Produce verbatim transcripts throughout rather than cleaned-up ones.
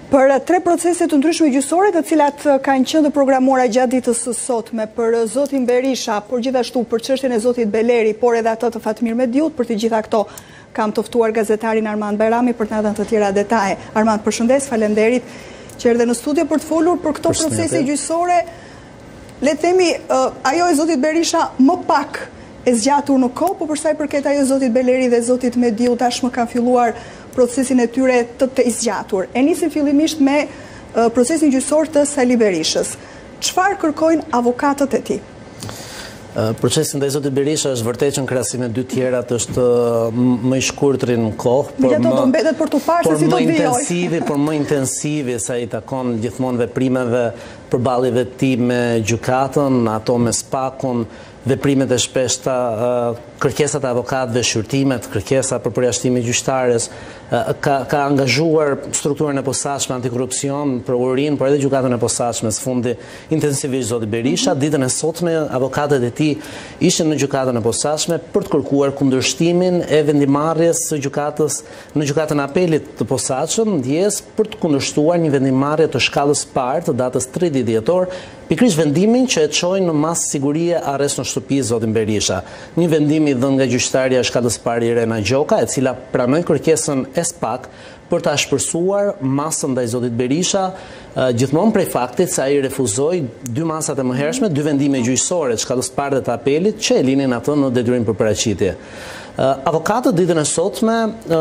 Për tre procese të ndryshme gjyqësore, të cilat kanë qenë të programuara gjatë ditës së sotme për zotin Berisha, por gjithashtu për çështjen e zotit Beleri, por edhe atë të Fatmir Mediut, për të gjitha këto kam të ftuar gazetarin Armand Bajrami për të na dhënë të tjera detaje. Armand, përshëndes, faleminderit që erdhe në studio për të folur për këto procese gjyqësore. Le të themi, ajo e zotit Berisha më pak e zgjatur në kohë, por për sa i përket ajo e zotit Beleri dhe zotit Mediu tashmë kanë filluar procesin e tyre të të zgjatur. E nisim fillimisht me procesin gjyqësor të Sali Berishës. Çfarë kërkojnë avokatët e tij? Procesi ndaj zotit Berisha është vërtet që në krahasim me dy tjerat është më i shkurtër në kohë, por më do mbetet për tu parë se si do të intensivi, por më intensivi sa i takon gjithmonë veprimeve përballjeve të tij me gjykatën, ato me spakun, veprimet e shpeshta, kërkesat e avokatëve, shqyrtimet, kërkesa për përjashtime gjyqtares, ka, ka angazhuar strukturën e posaçme antikorrupsion, prokurorin, por edhe gjykatën e posaçme së fundi intensivisht zoti Berisha. Ditën e sotme avokatët e tij ishin në gjykatën e posaçme për të kërkuar kundërshtimin e vendimarrjes së gjykatës në gjykatën e apelit të posaçëm ndjes për të kundërshtuar një vendimarrje të shkallës parë të datës tridhjetë dhjetor, pikërisht vendimin që e çoi në masë sigurie arrest në shtëpi zotin Berisha. Një vendim i dhënë nga gjyqtarja e shkallës parë Irena Gjoka, e cila pranoi kërkesën e SPAK për ta shpërsuar masën ndaj zotit Berisha, gjithmonë prej faktit se ai refuzoi dy masat e mëhershme, dy vendime gjyqësore të shkallës parë dhe të apelit që e linin atë në detyrim për paraqitje. Avokatët ditën e sotme,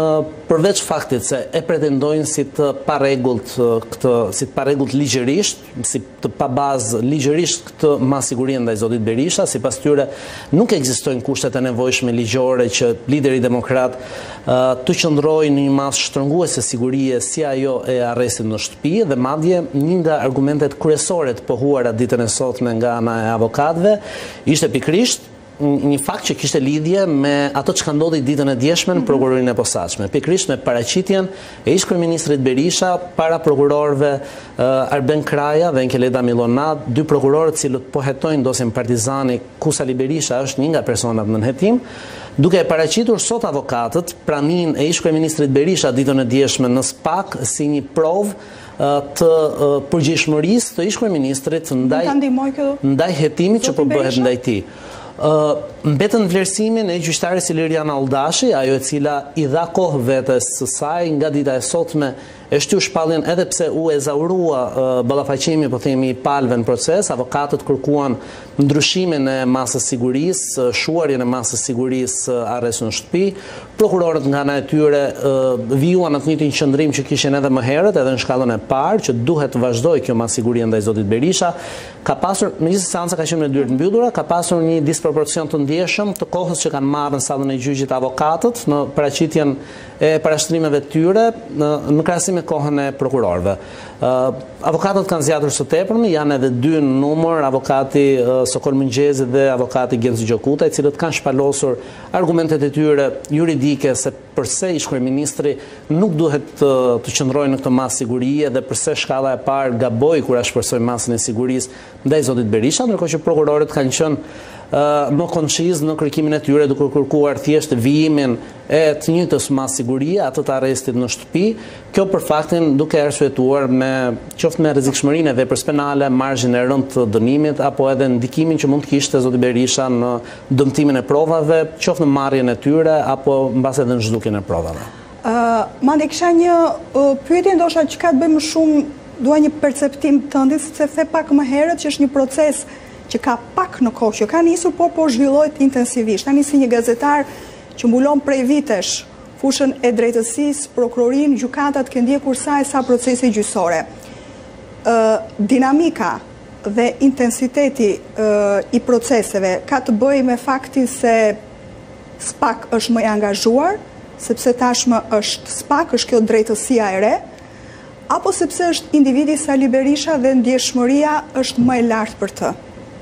përveç faktit se e pretendojnë si të parregullt këtë, si të parregullt ligjërisht, si të pabazë ligjërisht këtë masigurinë ndaj zotit Berisha, sipas tyre nuk ekzistojnë kushtet e nevojshme ligjore që lideri demokrat të qëndrojë në një masë shtrënguese sigurie si ajo e arrestit në shtëpi, dhe madje një nga argumentet kryesore të pohuara ditën e sotme nga ana e avokatëve ishte pikërisht një fakt që kishte lidhje me ato që ka ndodhur ditën e djeshme në prokurorinë e posaçme, pikërisht me paraqitjen e ish-kryeministrit Berisha para prokurorëve Arben Kraja dhe Enkeleda Milonat, dy prokurorë të cilët po hetojnë dosjen Partizani, ku Sali Berisha është një nga personat në nënhetim, duke e paraqitur sot avokatët praninë e ish-kryeministrit Berisha ditën e djeshme në SPAK si një provë të përgjegjshmërisë të ish-kryeministrit ndaj ndaj hetimit që po bëhet ndaj tij. Uh, mbetën vlerësimin e gjyqtares Iliriana Oldashi, ajo e cila i dha kohë vetes së saj nga dita e sotme e shtyu shpalljen edhe pse u ezaurua uh, ballafaqimi, po themi, i palëve në proces. Avokatët kërkuan ndryshimin e masës sigurisë, shuarjen e masës sigurisë arrest në shtëpi. Prokurorët nga ana e tyre uh, vijuan atë njëjtin qëndrim që kishin edhe më herët, edhe në shkallën e parë, që duhet të vazhdojë kjo masigurie ndaj zotit Berisha. Ka pasur, megjithëse seanca ka qenë me dyert mbyllura, ka pasur një disproporcion të ndjeshëm të kohës që kanë marrë në sallën e gjyqit avokatët në paraqitjen e parashtrimeve të tyre në, në krahasim me kohën e prokurorëve. Uh, avokatët kanë zgjatur së tepërmi, janë edhe dy në numër, avokati uh, Sokol Mëngjezi dhe avokati Genci Gjokuta, i cilët kanë shpalosur argumentet e tyre juridike se përse ish-kryeministri nuk duhet të, të qëndrojë në këtë masë sigurie dhe përse shkalla e parë gaboi kur shpërsoi masën e sigurisë ndaj zotit Berisha, ndërkohë që prokurorët kanë qenë Uh, më konqiz në kërkimin e tyre duke kërkuar thjesht vijimin e të njëjtës masë sigurie, atë të arrestit në shtëpi, kjo për faktin duke arsyetuar me qoftë me rrezikshmërinë e veprës penale, marzhin e rëndë të dënimit, apo edhe ndikimin që mund të kishte zoti Berisha në dëmtimin e provave, qoftë në marrjen e tyre apo mbas edhe në zhdukjen e provave. Uh, Mande, kisha një uh, pyetje ndoshta që ka të bëjë më shumë, dua një perceptim tëndit, sepse the pak më herët që është një proces që ka pak në kohë, që ka nisur, por po zhvillohet intensivisht. Tani si një gazetar që mbulon prej vitesh fushën e drejtësisë, prokurorin, gjykatat, ke ndjekur sa e sa procese gjyqësore. Uh, dinamika dhe intensiteti uh, i proceseve ka të bëjë me faktin se SPAK është më i angazhuar, sepse tashmë është SPAK, është kjo drejtësia e re, apo sepse është individi Sali Berisha dhe ndjeshmëria është më e lartë për të?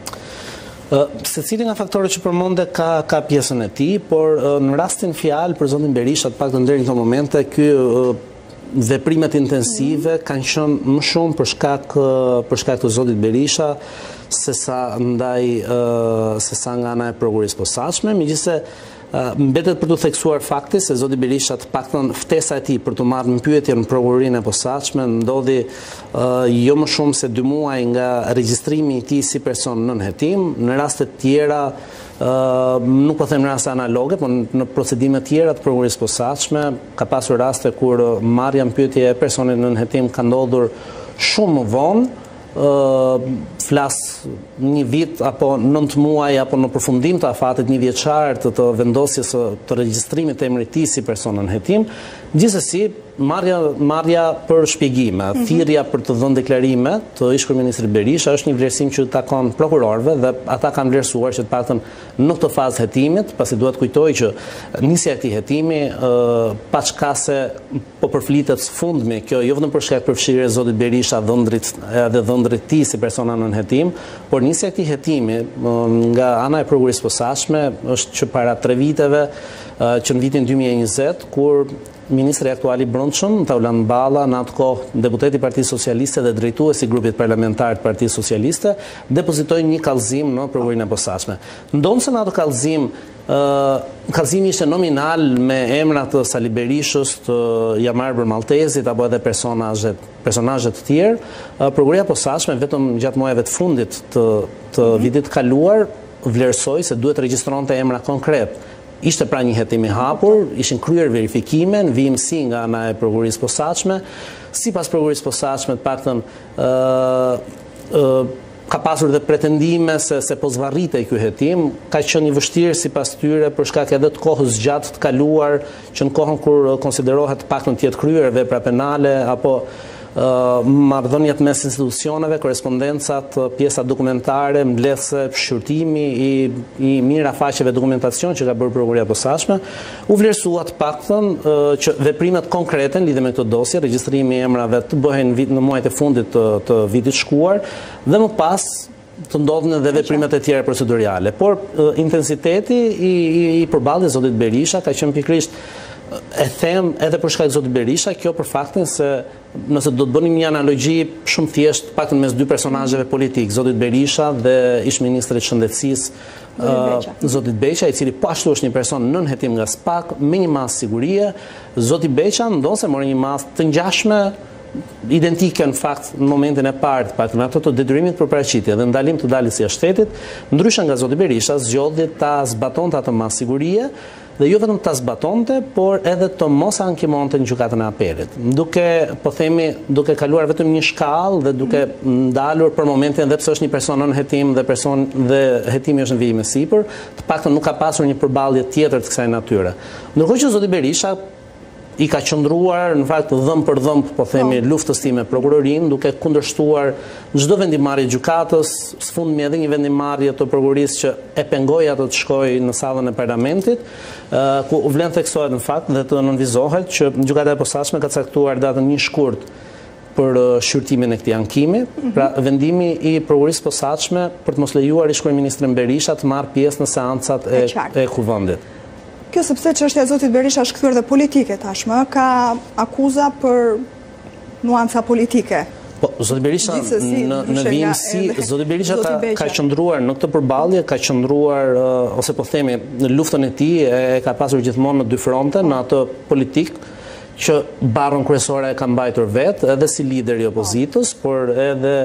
Uh, se cili nga faktorët që përmonde ka, ka pjesën e tij, por uh, në rastin fjalë për zotin Berisha, të paktën deri në këto momente, ky uh, veprimet intensive mm. kanë qenë më shumë për shkak uh, për shkak të zotit Berisha se sa ndaj uh, se sa nga ana e prokurisë posaçme, megjithëse Mbetet për të theksuar fakti se zoti Berisha të paktën ftesa e tij për të marrë në pyetje në prokurorinë e posaçme ndodhi jo më shumë se dy muaj nga regjistrimi i tij si person nën hetim. Në raste të tjera, nuk po them në raste analoge, por në procedime të tjera të prokurisë posaçme ka pasur raste kur marrja në pyetje e personit nën hetim ka ndodhur shumë më vonë. Flas një vit apo nëntë muaj apo në përfundim të afatit një vjeçar të, të vendosjes të regjistrimit të emrit tij si person nën hetim. Gjithsesi, marrja, marrja për shpjegime, thirrja për të dhënë deklarime të ish-kryeministrit Berisha është një vlerësim që takon prokurorëve dhe ata kanë vlerësuar që të paktën në këtë fazë hetimit, pasi duhet kujtoj që nisja e këtij hetimi paçkase po përflitet sfundmi, kjo jo vetëm për shkak të përfshirjes së zotit Berisha dhëndrit edhe dhëndrit tij si persona nën hetim, por nisja e këtij hetimi nga ana e prokurisë posaçme është që para tre viteve, që në vitin dy mijë e njëzet, kur Ministri aktuali brendshëm, Taulan Balla, në atë kohë deputeti i Partisë Socialiste dhe drejtuesi i grupit parlamentar të Partisë Socialiste, depozitoi një kallëzim në Prokurorinë e Posaçme. Ndonse në atë kallëzim, kallëzimi ishte nominal me emrat të Sali Berishës, të Jamar Bërmaltezit apo edhe personazhe personazhe të tjerë, Prokuroria e Posaçme vetëm gjatë muajve të fundit të, të vitit kaluar vlerësoi se duhet regjistronte emra konkret. Ishte pra një hetim i hapur, ishin kryer verifikime në vijimësi nga ana e prokurisë posaçme. Sipas prokurisë posaçme, të paktën ka pasur dhe pretendime se, se po zvarritej ky hetim, ka qenë i vështirë sipas tyre për shkak edhe të kohës gjatë të kaluar, që në kohën kur konsiderohet të paktën të jetë kryer vepra penale apo marrëdhëniet mes institucioneve, korespondencat, pjesa dokumentare, mbledhse, shqyrtimi i, i mira faqeve dokumentacion që ka bërë Prokuroria e Posaçme, u vlerësua të paktën që veprimet konkrete në lidhje me këtë dosje, regjistrimi i emrave të bëhen në muajt e fundit të, të vitit shkuar dhe më pas të ndodhin edhe veprimet e tjera procedurale. Por intensiteti i, i, i përballjes zotit Berisha ka qenë pikërisht, e them edhe për shkak të zotit Berisha, kjo për faktin se nëse do të bënim një analogji shumë thjesht, paktën mes dy personazheve politik, zotit Berisha dhe ish-ministrit të shëndetësisë zotit Beqa, i cili po ashtu është një person nën hetim nga SPAK, me një masë sigurie, zoti Beqa ndonse mori një masë të ngjashme, identike në fakt në momentin e parë, paktën ato të detyrimit për paraqitje dhe ndalim të daljes së shtetit, ndryshe nga zoti Berisha, zgjodhi ta zbatonte atë masë sigurie dhe jo vetëm ta zbatonte, por edhe të mos ankimonte në gjykatën e apelit. Duke, po themi, duke kaluar vetëm një shkallë dhe duke ndalur për momentin, edhe pse është një person nën hetim dhe person dhe hetimi është në vijim e sipër, të paktën nuk ka pasur një përballje tjetër të kësaj natyre. Ndërkohë që zoti Berisha i ka qëndruar në fakt dhëm për dhëm, po themi, luftës time me prokurorinë, duke kundërshtuar çdo vendimarrje gjykatës, sfundmi edhe një vendimarrje të prokurorisë që e pengoi ato të shkojë në sallën e parlamentit, ku u vlen theksohet në fakt dhe të nënvizohet që gjykata e posaçme ka caktuar datën një shkurt për shqyrtimin e këtij ankimi, pra vendimi i prokurorisë posaçme për të mos lejuar ish-kryeministrin Berisha të marrë pjesë në seancat e, e kuvendit. Kjo sepse çështja e zotit Berisha është kthyer dhe politike tashmë, ka akuza për nuanca politike. Po, zoti Berisha në, në vijimësi, zoti Berisha ka, ka qëndruar në këtë përballje, ka qëndruar uh, ose po themi në luftën e tij e, e ka pasur gjithmonë në dy fronte, në atë politik që barrën kryesore e ka mbajtur vetë, edhe si lider i opozitës, por edhe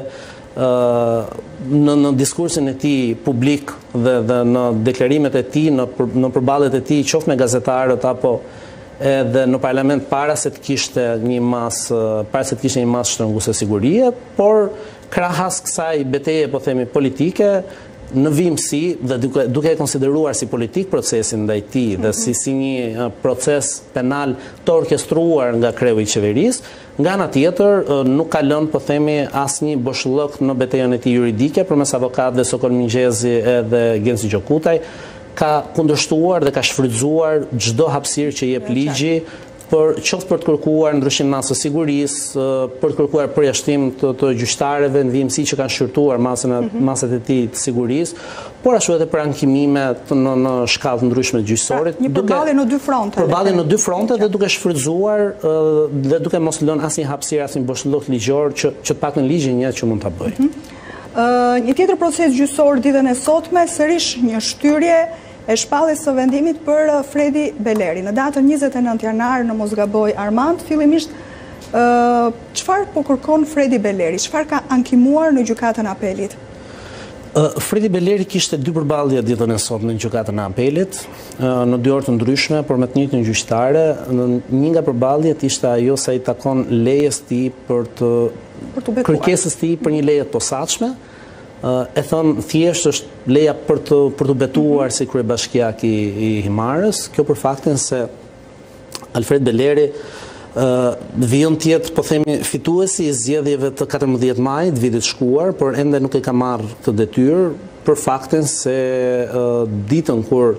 në, në diskursin e tij publik dhe, dhe në deklarimet e tij, në, në përballjet e tij, qoftë me gazetarët apo edhe në parlament para se të kishte një masë, para se të kishte një masë shtrënguese sigurie, por krahas kësaj betejë, po themi, politike, në vijimësi dhe duke, duke e konsideruar si politik procesin ndaj tij dhe si, si një proces penal të orkestruar nga kreu i qeverisë, nga ana tjetër nuk ka lënë, po themi, asnjë boshllëk në betejën e tij juridike përmes avokatëve Sokol Mingjezi edhe Genci Gjokutaj, ka kundërshtuar dhe ka shfrytzuar çdo hapësirë që jep ligji, për qoftë për të kërkuar ndryshim masë sigurisë, për të kërkuar përjashtim të, të gjyqtarëve në vijimësi që kanë shqyrtuar masën, mm-hmm. masat e tij të sigurisë, por ashtu edhe për ankimime në, në shkallë të ndryshme të gjyqësorit. Pra, një përballje në dy fronte. Përballje në dy fronte dhe duke shfrytzuar dhe duke mos lënë asnjë hapësirë, asnjë boshllëk ligjor që, që të paktën ligji njeh që mund ta bëjë. Mm-hmm. uh, një tjetër proces gjyqësor ditën e sotme, sërish një shtyrje e shpalljes së vendimit për Fredi Beleri. Në datën njëzet e nëntë janar, në mos gaboj Armand, fillimisht çfarë po kërkon Fredi Beleri? Çfarë ka ankimuar në gjykatën e apelit? Fredi Beleri kishte dy përballje ditën e sotme në gjykatën e apelit, në dy orë të ndryshme, por me të njëjtën gjyqtare. Një nga përballjet ishte ajo sa i takon lejes tij për të kërkesës tij për një leje të posaçme. E thënë thjesht është leja për të për të betuar si kryebashkiak i, i Himarës. Kjo për faktin se Alfred Beleri Uh, vijon tjetë, po themi, fituesi i zgjedhjeve të katërmbëdhjetë majit vitit shkuar, por ende nuk e ka marrë këtë detyrë për faktin se uh, ditën kur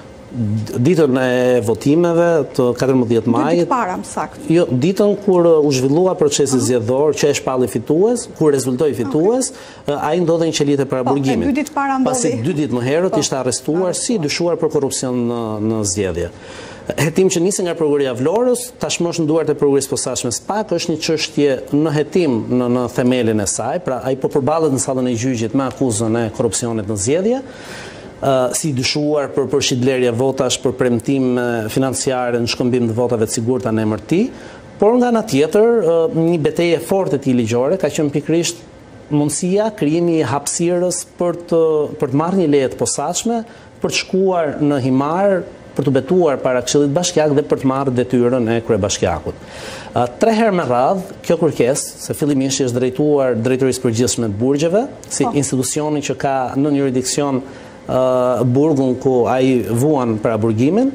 ditën e votimeve të katërmbëdhjetë majit. Ditë para, më saktë. Jo, ditën kur u zhvillua procesi zgjedhor, që e shpalli fitues, kur rezultoi fitues, okay. ai ndodhej në qelitën e paraburgimit. Po, dy ditë para ndodhi. Pasi dy ditë më herët ishte arrestuar si dyshuar për korrupsion në, në zgjedhje. Hetim që nisi nga prokuroria e Vlorës, tashmë është në duart e prokurorisë posaçme SPAK, është një çështje në hetim në, në themelin e saj, pra ai po përballet në sallën e gjyqit me akuzën e korrupsionit në zgjedhje, uh, si dyshuar për përshitblerje votash, për premtim financiare në shkëmbim të votave të sigurta në emër të tij, por nga ana tjetër, uh, një betejë forte e tij ligjore ka qenë pikërisht mundësia krijimi i hapësirës për të për të marrë një leje të posaçme, për të shkuar në Himar, për të betuar para Këshillit Bashkiak dhe për të marrë detyrën e kryebashkiakut. Tre herë me radhë, kjo kërkesë, se fillimisht është drejtuar Drejtorisë Përgjithshme të Burgjeve, si oh. institucioni që ka në jurisdiksion uh, burgun ku ai vuan para burgimin.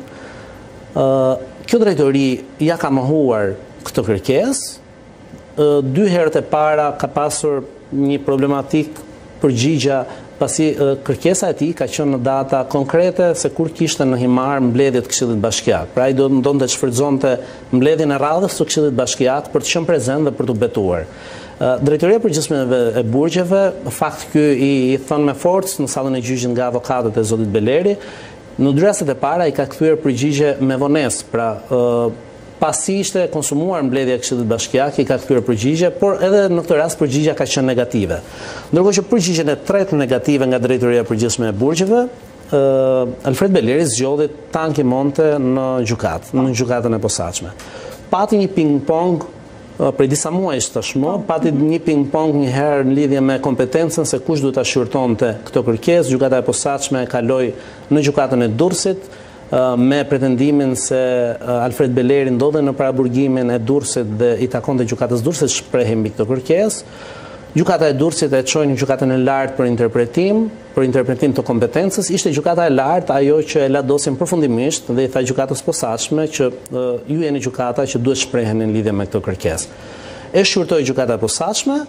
Uh, kjo drejtori ja ka mohuar këtë kërkesë. Uh, dy herët e para ka pasur një problematik përgjigja pasi kërkesa e tij ka qenë në data konkrete se kur kishte në Himar mbledhjet të Këshillit Bashkiak. Pra ai do ndonte të shfrytëzonte mbledhjen e radhës së Këshillit Bashkiak për të qenë prezent dhe për të betuar. Drejtoria e Përgjithshme e Burgjeve, fakt ky i, i thënë me forcë në sallën e gjyqit nga avokatët e zotit Beleri, në dy rastet e para i ka kthyer përgjigje me vonesë, pra pasi ishte konsumuar mbledhja e Këshillit Bashkiak, i ka kthyer përgjigje, por edhe në këtë rast përgjigjja ka qenë negative. Ndërkohë që përgjigjen e tretë negative nga Drejtoria e Përgjithshme e Burgjeve, uh, Alfred Beleri zgjodhi ta ankimonte në gjykatë, në gjykatën e posaçme. Pati një ping-pong uh, prej disa muajsh tashmë, pati një ping-pong një herë në lidhje me kompetencën se kush duhet ta shqyrtonte këtë kërkesë. Gjykata e posaçme kaloi në gjykatën e Durrësit, me pretendimin se Alfred Beleri ndodhej në paraburgimin e Durrësit dhe i takonte gjykatës Durrësit shprehje mbi këtë kërkesë. Gjykata e Durrësit e çoi në gjykatën e lartë për interpretim, për interpretim të kompetencës. Ishte gjykata e lartë ajo që e la dosjen përfundimisht dhe i tha gjykatës posaçme që uh, ju jeni gjykata që duhet shpreheni në lidhje me këtë kërkesë. E shqyrtoi gjykata e posaçme,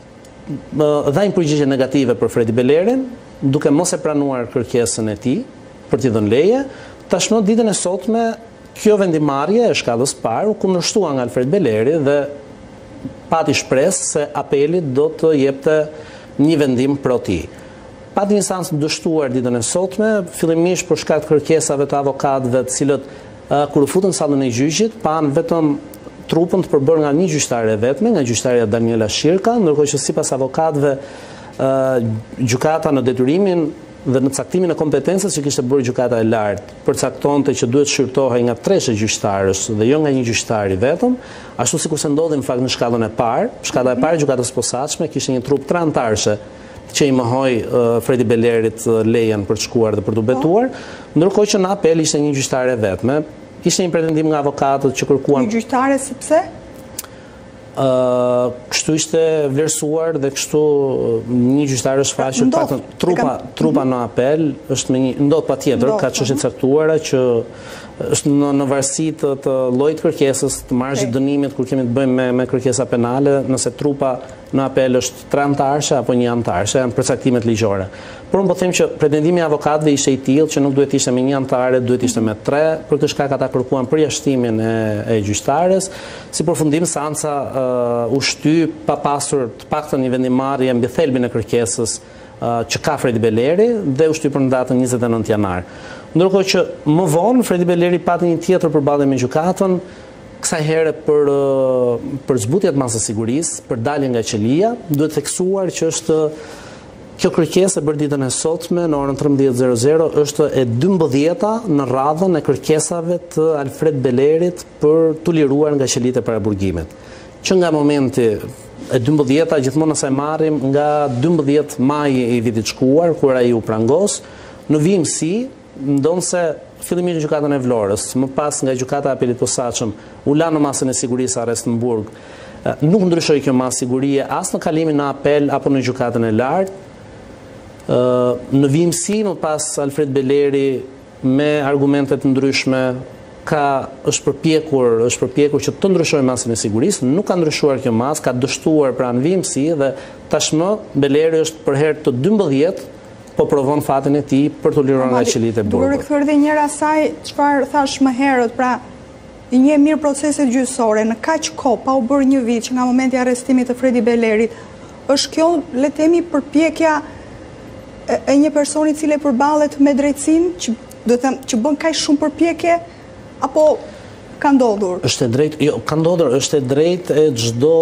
uh, dha një përgjigje negative për Fredi Belerin, duke mos e pranuar kërkesën e tij për t'i dhënë leje. Tashmë ditën e sotme, kjo vendimarrje e shkallës parë u kundërshtua nga Alfred Beleri dhe pati shpresë se apeli do të jepte një vendim pro tij. Pati një instancë dështuar ditën e sotme, fillimisht për shkak të kërkesave të avokatëve, të cilët uh, kur u futën në sallën e gjyqit, pan vetëm trupën të përbërë nga një gjyqtare vetme, nga gjyqtarja Daniela Shirka, ndërkohë që sipas avokatëve uh, gjykata në detyrimin dhe në caktimin e kompetencës që kishte bërë gjykata e lartë, përcaktonte që duhet shqyrtohej nga treshe gjyqtarës dhe jo nga një gjyqtar i vetëm, ashtu sikur se ndodhi në fakt në shkallën e parë. Shkalla e parë e gjykatës posaçme kishte një trup tre anëtarësh që i mohoi uh, Fredi Belerit uh, lejen për të shkuar dhe për të betuar, ndërkohë që në apel ishte një gjyqtare vetme. Ishte një pretendim nga avokatët që kërkuan një gjyqtare sepse Uh, kështu ishte vlerësuar dhe kështu një gjyqtar është faqur patën trupa trupa në apel është me një ndot patjetër ka çështje caktuara që është në, në varësi të, të llojit kërkesës, të marrëzit dënimit kur kemi të bëjmë me, me kërkesa penale, nëse trupa në apel është tre anëtarësh apo një anëtarësh, janë përcaktimet ligjore. Por unë po them që pretendimi i avokatëve ishte i tillë që nuk duhet ishte me një anëtare, duhet ishte me tre, për këtë shkak ata kërkuan përjashtimin e, e gjyqtares. Si përfundim seanca uh, u shty pa pasur të paktën një vendimarrje mbi thelbin e kërkesës uh, që ka Fredi Beleri dhe u shty për në datën njëzet e nëntë janar. Ndërkohë që më vonë Fredi Beleri pati një tjetër përballje me gjykatën, kësaj here për për zbutje të masës sigurisë, për dalje nga qelia, duhet theksuar që është Kjo kërkesë e bërë ditën e sotme në orën trembëdhjetë e zero zero është e dymbëdhjeta në radhën e kërkesave të Alfred Belerit për t'u liruar nga qelitë e paraburgimit. Që nga momenti e dymbëdhjeta gjithmonë nëse marrim nga dymbëdhjetë maj i vitit shkuar, kur ai u prangos, në vimësi, ndonse fillimisht gjykatën e Vlorës, më pas nga gjykata e apelit posaçëm, u la në masën e sigurisë arrest në Burg. Nuk ndryshoi kjo masë sigurie as në kalimin në apel apo në gjykatën e lartë. Në vimësi, më pas Alfred Beleri me argumentet ndryshme ka është përpjekur, është përpjekur që të ndryshojë masën e sigurisë, nuk ka ndryshuar kjo masë, ka dështuar pra në vimësi dhe tashmë Beleri është për herë të dymbëdhjetë po provon fatin e tij për të liruar nga qelitë e Burgut. Duhet rikthyer edhe njëra asaj çfarë thash më herët, pra i një mirë proceset gjyqësore në kaq kohë pa u bërë një vit që nga momenti i arrestimit të Fredi Belerit, është kjo le të themi përpjekja e një personi i cili përballet me drejtësinë, që do të them që bën kaq shumë përpjekje apo ka ndodhur? Është e drejtë, jo, ka ndodhur, është e drejtë e çdo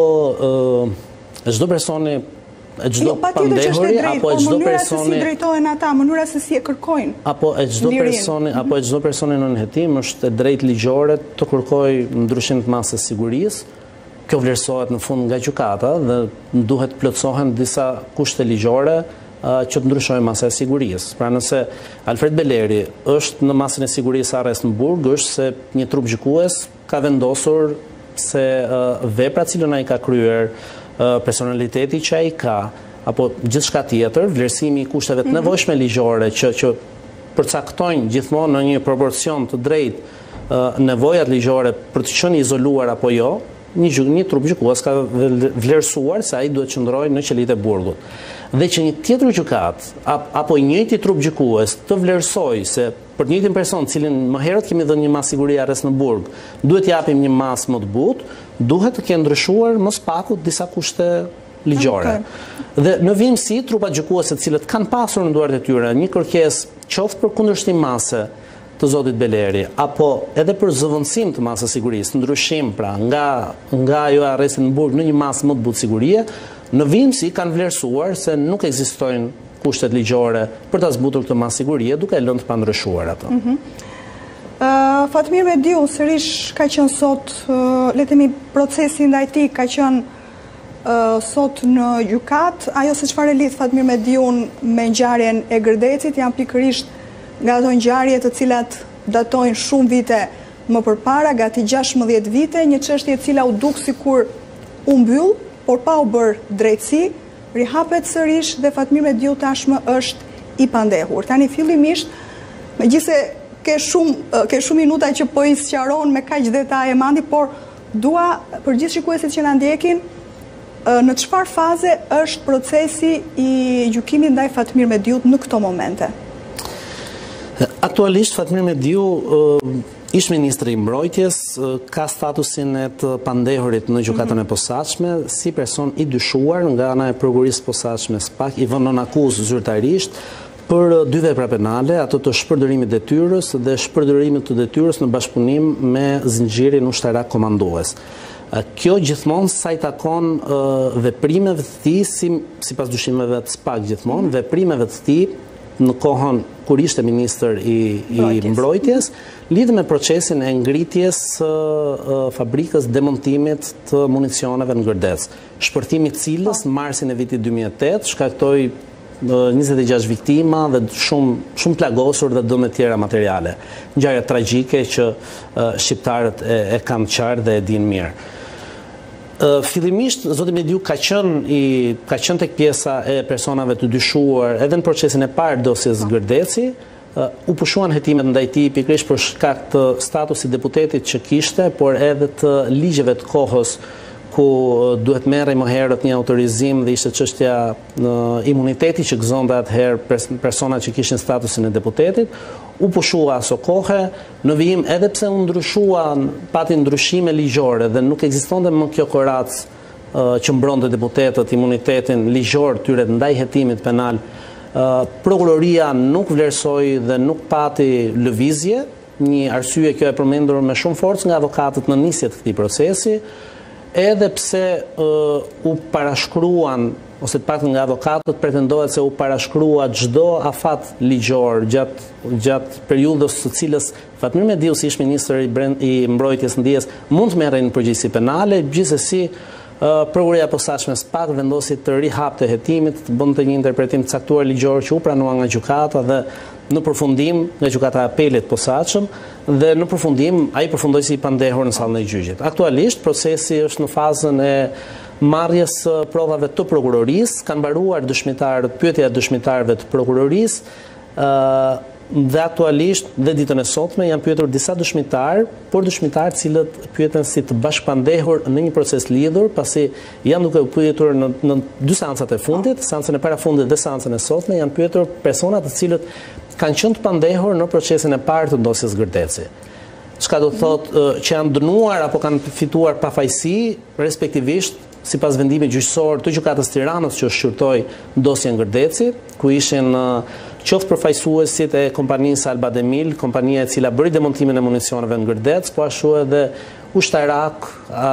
e çdo personi e çdo pandehuri apo e çdo personi si drejtohen ata, mënyra se si e kërkojnë. Apo e çdo personi, apo e çdo personi në nënhetim është e drejtë ligjore të kërkojë ndryshim të masës sigurisë. Kjo vlerësohet në fund nga gjykata dhe duhet plotësohen disa kushte ligjore që të ndryshojë masa e sigurisë. Pra nëse Alfred Beleri është në masën e sigurisë arrest në Burg, është se një trup gjykues ka vendosur se vepra cilën ai ka kryer, personaliteti që ai ka, apo gjithçka tjetër, vlerësimi i kushteve të nevojshme ligjore që që përcaktojnë gjithmonë në një proporcion të drejtë nevojat ligjore për të qenë izoluar apo jo, një, një trup gjykues ka vlerësuar se ai duhet qëndrojë në qelitë e Burgut. Dhe që një tjetër gjykat apo i njëjti trup gjykues të vlerësoj se për të njëjtin person, cilin më herët kemi dhënë një masë sigurie arrest në Burg, duhet japim një masë më të butë, duhet të kenë ndryshuar mos paku disa kushte ligjore. Okay. Dhe në vimësi, trupat gjykuese të cilët kanë pasur në duart e tyre një kërkesë qoftë për kundërshtim mase të zotit Beleri, apo edhe për zëvendësim të masës sigurisë, ndryshim pra nga nga ajo arresti në Burg në një masë më të butë sigurie, në vimësi kanë vlerësuar se nuk ekzistojnë kushtet ligjore për ta zbutur këtë masë sigurie, duke e lënë të pandryshuar ato. Mm -hmm. uh, Fatmir Mediu sërish ka qenë sot, uh, le të themi procesi ndaj tij ka qenë uh, sot në gjykat. Ajo se çfarë lidh Fatmir Mediun me ngjarjen e Gërdecit janë pikërisht nga ato ngjarje të cilat datojnë shumë vite më përpara, gati gjashtëdhjetë vite, një çështje e cila u duk sikur u mbyll, por pa u bërë drejtësi, rihapet sërish dhe Fatmir Mediu tashmë është i pandehur. Tani fillimisht, megjithëse ke shumë ke shumë minuta që po i sqaron me kaq detaje mandi, por dua për gjithë shikuesit që na ndjekin, në çfarë faze është procesi i gjykimit ndaj Fatmir Mediut në këto momente? Aktualisht Fatmir Mediu ish ministri i mbrojtjes, ka statusin e të pandehurit në gjykatën e posaçme si person i dyshuar nga ana e prokurisë posaçme SPAK, i vënë në akuzë zyrtarisht për dy vepra penale, ato të shpërdorimit detyrës dhe shpërdorimit të detyrës në bashkëpunim me zinxhirin ushtarak komandues. Kjo gjithmonë sa i takon veprimeve të tij, si sipas dyshimeve të SPAK gjithmonë, veprimeve të tij në kohën kur ishte ministër i, i mbrojtjes, lidhë me procesin e ngritjes uh, fabrikës demontimit të municioneve në Gërdec, shpërthimi i cilës në marsin e vitit dy mijë e tetë shkaktoi uh, njëzet e gjashtë viktima dhe shumë shumë plagosur dhe dëme tjera materiale. Ngjarje tragjike që uh, shqiptarët e, e kanë qartë dhe e dinë mirë. Uh, fillimisht, zoti Mediu ka qenë i ka qenë tek pjesa e personave të dyshuar edhe në procesin e parë dosjes Gërdeci, uh, u pushuan hetimet ndaj tij pikërisht për shkak të statusit deputetit që kishte, por edhe të ligjeve të kohës ku duhet merrej më herët një autorizim dhe ishte çështja në imuniteti që gëzonte atëherë personat që kishin statusin e deputetit, u pushua aso kohë, në vijim edhe pse u ndryshuan, pati ndryshime ligjore dhe nuk ekzistonte më kjo korac uh, që mbronte deputetët imunitetin ligjor tyre ndaj hetimit penal. Uh, prokuroria nuk vlerësoi dhe nuk pati lëvizje, një arsye kjo e përmendur me shumë forcë nga avokatët në nisje të këtij procesi. edhe pse u parashkruan, ose pak nga avokatët pretendohet se u parashkrua çdo afat ligjor gjatë gjatë periudhës së cilës Fatmir Mediu, si ish ministër i mbrojtjes së ndjes, mund të merrej në përgjegjësi penale, gjithsesi prokuroria e posaçme SPAK vendosi të rihapte hetimit, të bënte një interpretim të caktuar ligjor që u pranua nga gjykata dhe në përfundim nga gjykata e apelit posaçëm dhe në përfundim ai përfundoi si i pandehur në sallën e gjyqit. Aktualisht procesi është në fazën e marrjes provave të prokurorisë, kanë mbaruar dëshmitarët, pyetja e dëshmitarëve të prokurorisë, dhe aktualisht dhe ditën e sotme janë pyetur disa dëshmitarë, por dëshmitarë cilët pyeten si të bashkëpandehur në një proces lidhur, pasi janë duke u pyetur në, në dy seancat e fundit, seancën e parafundit dhe seancën e sotme, janë pyetur persona të cilët kanë qenë të pandehur në procesin e parë të ndosjes Gërdeci. Çka do të thotë që janë dënuar apo kanë fituar pafajësi, respektivisht sipas vendimit gjyqësor të gjykatës Tiranës që shqyrtoi ndosjen Gërdeci, ku ishin qoftë përfaqësuesit e kompanisë Alba Demil, kompania e cila bëri demontimin e municioneve në Gërdec, po ashtu edhe ushtarak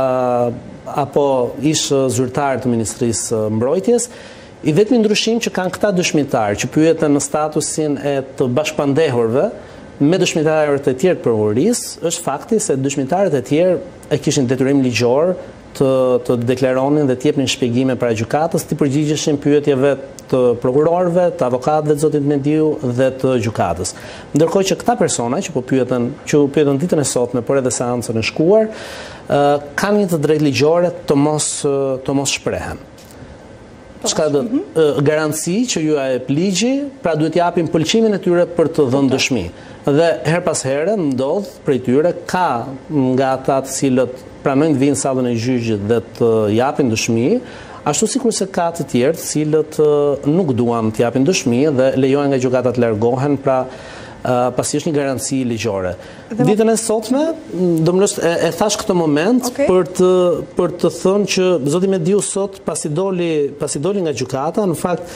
apo ish zyrtar të Ministrisë Mbrojtjes. I vetmi ndryshim që kanë këta dëshmitarë që pyeten në statusin e të bashkëpandehurve me dëshmitarët e tjerë të prokurorisë, është fakti se dëshmitarët e tjerë e kishin detyrim ligjor të, të deklaronin dhe të jepnin shpjegime para gjykatës, të përgjigjeshin pyetjeve të prokurorëve, të avokatëve të zotit Mediu dhe të gjykatës. Ndërkohë që këta persona që po pyeten, që u pyetën ditën e sotme, por edhe seancën e shkuar, kanë një të drejtë ligjore të mos të mos shprehen. Çka do garanci që ju e ligji, pra duhet japim pëlqimin e tyre për të dhënë dëshmi. Dhe her pas here ndodh prej tyre ka nga ata të cilët pranojnë të vinë në sallën e gjyqit dhe të japin dëshmi, ashtu sikur se ka të tjerë të cilët nuk duan të japin dëshmi dhe lejohen nga gjykata të largohen, pra pasi është një garanci ligjore. Ditën e sotme, domosht e, e thash këtë moment okay. për të për të thënë që zoti Mediu sot pasi doli pasi doli nga gjykata, në fakt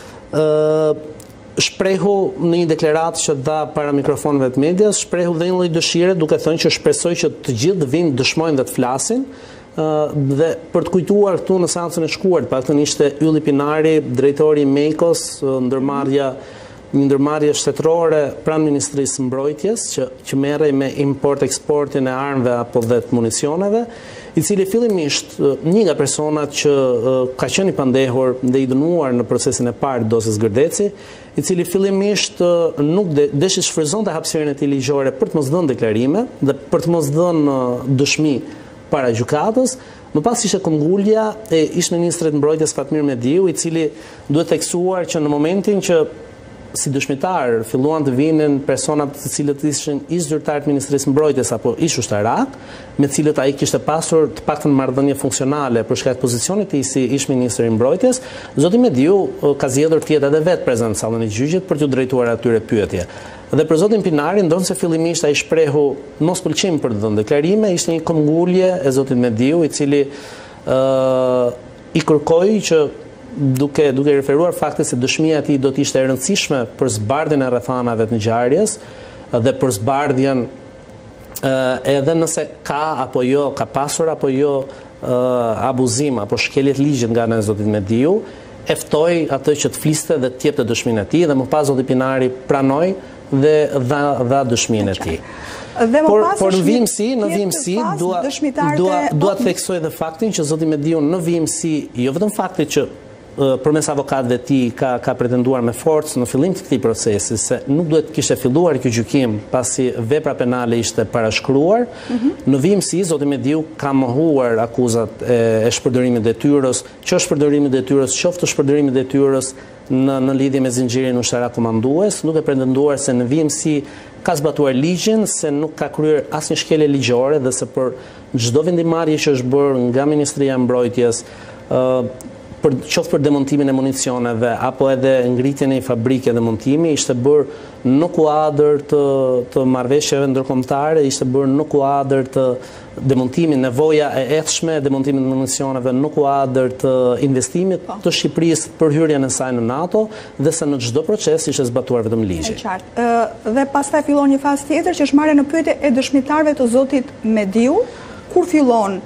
ë shprehu në një deklaratë që dha para mikrofonëve të medias, shprehu dhe një lloj dëshire duke thënë që shpresoj që të gjithë të vinë dëshmojnë dhe të flasin. Uh, dhe për të kujtuar këtu në seancën e shkuar, paktën ishte Ylli Pinari, drejtori i Mejkos, ndërmarrja një ndërmarrje shtetërore pranë Ministrisë Mbrojtjes që, që merrej me import-eksportin e armëve apo dhe të municioneve, i cili fillimisht një nga personat që uh, ka qenë i pandehur dhe i dënuar në procesin e parë të dosjes Gërdeci, i cili fillimisht uh, nuk de, deshi shfryzonte hapësirën e tij ligjore për të mos dhënë deklarime dhe për të mos dhënë uh, dëshmi para gjykatës. Më pas ishte këmbgulja e ish ministrit mbrojtjes Fatmir Mediu, i cili duhet theksuar që në momentin që si dëshmitar filluan të vinin personat të cilët ishin ish zyrtar të Ministrisë Mbrojtjes apo ish ushtarak, me të cilët ai kishte pasur të paktën marrëdhënie funksionale për shkak të pozicionit të tij si ish ministër i Mbrojtjes, zoti Mediu ka zgjedhur të jetë edhe vetë prezant në sallën e gjyqit për t'u drejtuar atyre pyetje. Dhe për zotin Pinari, ndonse fillimisht ai shprehu mos pëlqim për të dhënë deklarime, ishte një këmbgulje e zotit Mediu, i cili uh, i kërkoi që duke duke referuar faktit se dëshmia e tij do të ishte e rëndësishme për zbardhjen e rrethanave të ngjarjes dhe për zbardhjen uh, edhe nëse ka apo jo, ka pasur apo jo uh, abuzim apo shkelje të ligjit nga ana e zotit Mediu, e ftoi atë që të fliste dhe të jepte dëshminë e tij dhe më pas zoti Pinari pranoi dhe dha, dha dëshminë e tij. Por, por në vimësi, në vimësi, dua, dua, dua të theksoj dhe faktin që zoti Mediu në vimësi, jo vetëm fakti që përmes avokatëve të tij ka ka pretenduar me forcë në fillim të këtij procesi se nuk duhet kishte filluar ky gjykim pasi vepra penale ishte parashkruar. Mm-hmm. Në vimësi zoti Mediu ka mohuar akuzat e, e shpërdorimit detyrës, që shpërdorimit detyrës, qoftë shpërdorimit detyrës në në lidhje me zinxhirin ushtarak komandues, nuk e pretenduar se në vimësi ka zbatuar ligjin, se nuk ka kryer asnjë shkelje ligjore dhe se për çdo vendimarrje që është bërë nga Ministria e Mbrojtjes, ë për qoftë për demontimin e municioneve apo edhe ngritjen e një fabrike demontimi, ishte bërë në kuadër të, të marrëveshjeve ndërkombëtare, ishte bërë në kuadër të demontimit, nevoja e etshme e demontimit të municioneve në kuadër të investimit të Shqipërisë për hyrjen e saj në NATO, dhe se në çdo proces ishte zbatuar vetëm ligji. E qartë. Dhe pastaj fillon një fazë tjetër që është marrja në pyetje e dëshmitarëve të zotit Mediu, kur fillon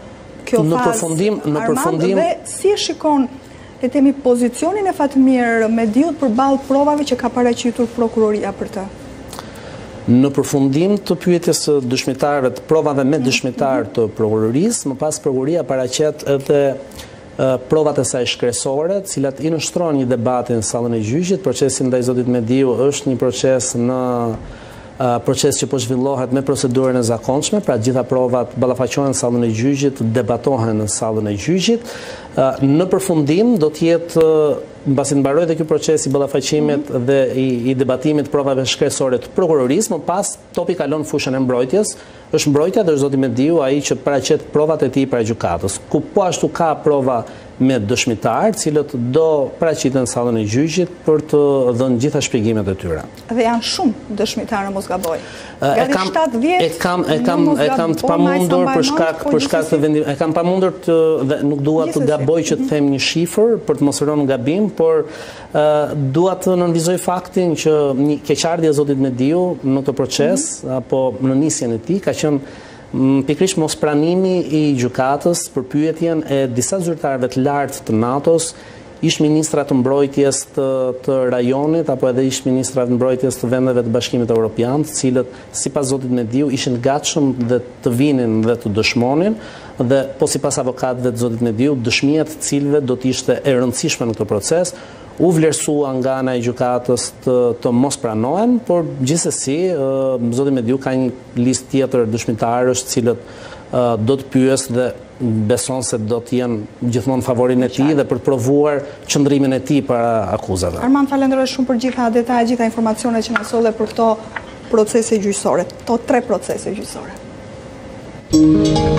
kjo në fazë, përfundim, në Armand, përfundim, dhe si e shikon le të themi pozicionin e Fatmir Mediut përballë provave që ka paraqitur prokuroria për të? Në përfundim të pyetjes së dëshmitarët, provave me dëshmitar të prokurorisë, më pas prokuroria paraqet edhe provat e saj shkresore, të cilat i nështron një debatin në sallën e gjyqit. Procesi ndaj zotit Mediu është një proces në proces që po zhvillohet me procedurën e zakonshme, pra gjitha provat ballafaqohen në sallën e gjyqit, debatohen në sallën e gjyqit. Në përfundim do të jetë, mbasi të mbarojë ky proces i ballafaqimit dhe i, i debatimit provave shkresore të prokurorisë, më pas topi kalon në fushën e mbrojtjes. Është mbrojtja dhe është zoti Mediu ai që paraqet provat e tij para gjykatës, ku po ashtu ka prova me dëshmitar, cilët do paraqiten në sallën e gjyqit për të dhënë gjitha shpjegimet e tyre. Dhe janë shumë dëshmitarë, mos gaboj. Gati shtatë dhjetë. E kam e kam e kam të pamundur për shkak për shkak të vendim, e kam pamundur të dhe nuk dua të gaboj që të them një shifër për të mos rënë gabim, por dua të nënvizoj faktin që një keqardhje e zotit Mediu në këtë proces apo në nisjen e tij ka qenë pikërisht mos pranimi i gjykatës për pyetjen e disa zyrtarëve të lartë të NATO-s, ish ministra të mbrojtjes të, të rajonit apo edhe ish ministra të mbrojtjes të vendeve të Bashkimit Evropian, të cilët sipas zotit Mediu ishin gatshëm dhe të vinin dhe të dëshmonin, dhe po sipas avokatëve të zotit Mediu, dëshmia të cilëve do të ishte e rëndësishme në këtë proces, u vlerësua nga ana e gjykatës të, të mos pranohen, por gjithsesi zoti Mediu ka një listë tjetër dëshmitarësh të cilët do të pyes dhe beson se do të jenë gjithmonë favorin e tij dhe për të provuar qëndrimin e tij para akuzave. Armand, falenderoj shumë për gjitha detajet, gjitha informacionet që na solle për këto procese gjyqësore, këto tre procese gjyqësore.